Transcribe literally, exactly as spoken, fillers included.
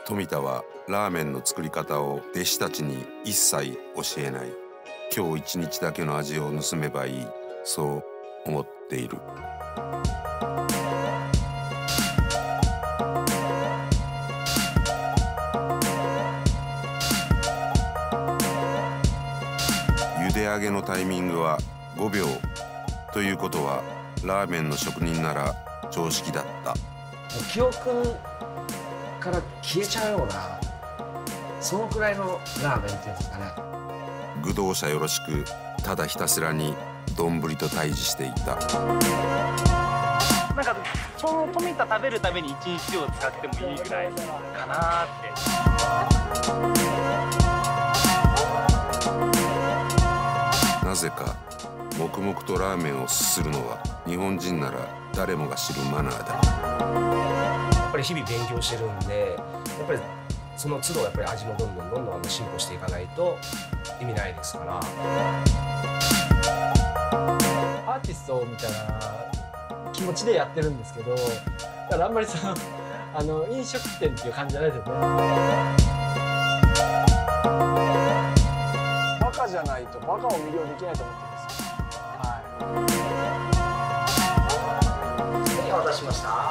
富田はラーメンの作り方を弟子たちに一切教えない。今日一日だけの味を盗めばいい、そう思っている。茹で上げのタイミングはごびょうということはラーメンの職人なら常識だった。 記憶から消えちゃうような、そのくらいのラーメンっていうんですかね。 愚道者よろしく、ただひたすらに丼と対峙していた。 なんかその富田食べるために一日を使ってもいいぐらいかなって。 なぜか黙々とラーメンをすするのは日本人なら誰もが知るマナーだ。 やっぱり日々勉強してるんで、やっぱりその都度やっぱり味もどんどんどんどん進歩していかないと意味ないですから。 アーティストみたいな気持ちでやってるんですけど、だからあんまりそのあの飲食店っていう感じじゃないですよね。バカじゃないとバカを魅了できないと思ってるんですよ。はい。 何を渡しました？